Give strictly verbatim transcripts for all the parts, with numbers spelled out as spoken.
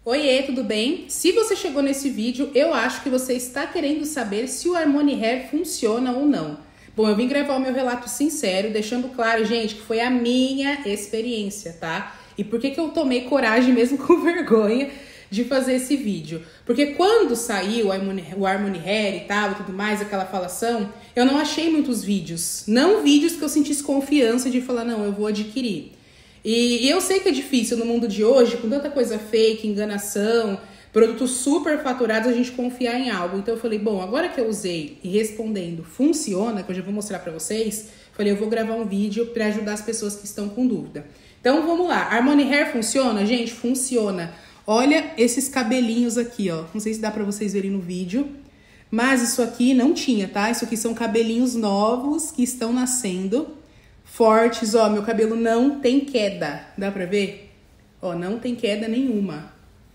Oiê, tudo bem? Se você chegou nesse vídeo, eu acho que você está querendo saber se o Harmony Hair funciona ou não. Bom, eu vim gravar o meu relato sincero, deixando claro, gente, que foi a minha experiência, tá? E por que que eu tomei coragem, mesmo com vergonha, de fazer esse vídeo? Porque quando saiu o Harmony, o Harmony Hair e tal, e tudo mais, aquela falação, eu não achei muitos vídeos. Não vídeos que eu sentisse confiança de falar, não, eu vou adquirir. E, e eu sei que é difícil no mundo de hoje, com tanta coisa fake, enganação, produtos super faturados, a gente confiar em algo. Então eu falei, bom, agora que eu usei e respondendo funciona, que eu já vou mostrar pra vocês, falei, eu vou gravar um vídeo pra ajudar as pessoas que estão com dúvida. Então vamos lá, Harmony Hair funciona? Gente, funciona. Olha esses cabelinhos aqui, ó. Não sei se dá pra vocês verem no vídeo, mas isso aqui não tinha, tá? Isso aqui são cabelinhos novos que estão nascendo. Fortes, ó, meu cabelo não tem queda, dá pra ver? Ó, não tem queda nenhuma.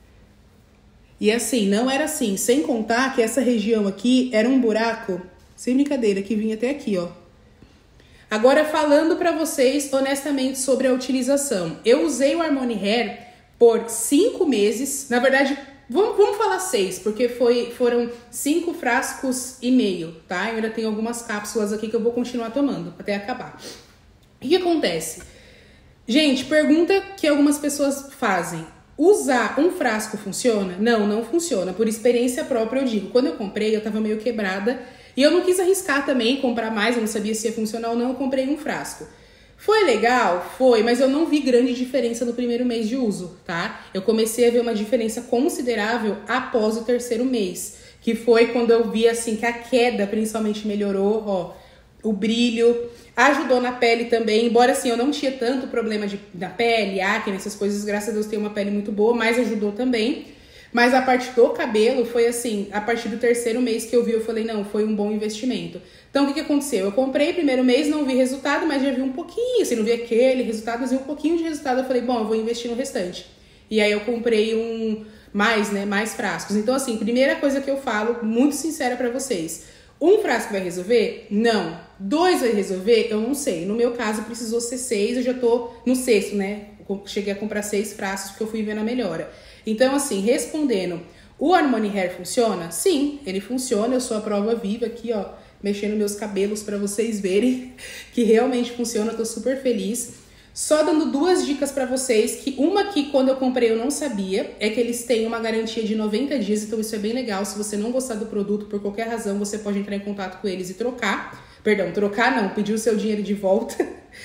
E assim, não era assim, sem contar que essa região aqui era um buraco, sem brincadeira, que vinha até aqui, ó. Agora, falando pra vocês, honestamente, sobre a utilização. Eu usei o Harmony Hair por cinco meses, na verdade, vamos, vamos falar seis, porque foi, foram cinco frascos e meio, tá? Eu ainda tenho algumas cápsulas aqui que eu vou continuar tomando até acabar. O que acontece? Gente, pergunta que algumas pessoas fazem. Usar um frasco funciona? Não, não funciona. Por experiência própria eu digo. Quando eu comprei, eu tava meio quebrada. E eu não quis arriscar também, comprar mais. Eu não sabia se ia funcionar ou não. Eu comprei um frasco. Foi legal? Foi. Mas eu não vi grande diferença no primeiro mês de uso, tá? Eu comecei a ver uma diferença considerável após o terceiro mês. Que foi quando eu vi, assim, que a queda principalmente melhorou, ó. O brilho, ajudou na pele também, embora assim eu não tinha tanto problema de, na pele, acne, essas coisas, graças a Deus tenho uma pele muito boa, mas ajudou também. Mas a parte do cabelo foi assim, a partir do terceiro mês que eu vi, eu falei, não, foi um bom investimento. Então o que que aconteceu? Eu comprei primeiro mês, não vi resultado, mas já vi um pouquinho, assim, não vi aquele resultado, mas vi um pouquinho de resultado, eu falei, bom, eu vou investir no restante. E aí eu comprei um, mais, né, mais frascos. Então assim, primeira coisa que eu falo, muito sincera pra vocês, um frasco vai resolver? Não. Dois vai resolver? Eu não sei. No meu caso, precisou ser seis. Eu já tô no sexto, né? Cheguei a comprar seis frascos porque eu fui vendo a melhora. Então, assim, respondendo, o Harmony Hair funciona? Sim, ele funciona. Eu sou a prova viva aqui, ó, mexendo meus cabelos pra vocês verem que realmente funciona. Eu tô super feliz. Só dando duas dicas pra vocês, que uma que quando eu comprei eu não sabia, é que eles têm uma garantia de noventa dias, então isso é bem legal. Se você não gostar do produto por qualquer razão, você pode entrar em contato com eles e trocar. Perdão, trocar não, pedir o seu dinheiro de volta.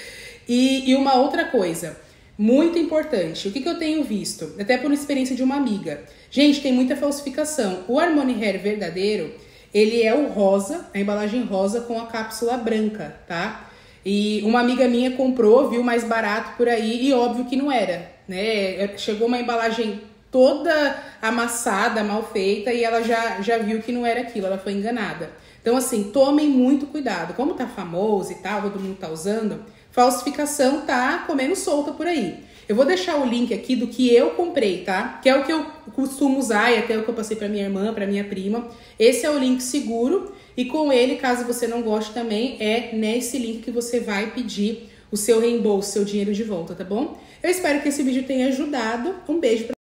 E, e uma outra coisa, muito importante, o que que eu tenho visto? Até por experiência de uma amiga. Gente, tem muita falsificação. O Harmony Hair verdadeiro, ele é o rosa, a embalagem rosa com a cápsula branca, tá? E uma amiga minha comprou, viu mais barato por aí e óbvio que não era, né? Chegou uma embalagem toda amassada, mal feita e ela já, já viu que não era aquilo, ela foi enganada. Então assim, tomem muito cuidado. Como tá famoso e tal, todo mundo tá usando, falsificação tá comendo solta por aí. Eu vou deixar o link aqui do que eu comprei, tá? Que é o que eu costumo usar e até o que eu passei pra minha irmã, pra minha prima. Esse é o link seguro. E com ele, caso você não goste também, é nesse link que você vai pedir o seu reembolso, seu dinheiro de volta, tá bom? Eu espero que esse vídeo tenha ajudado. Um beijo pra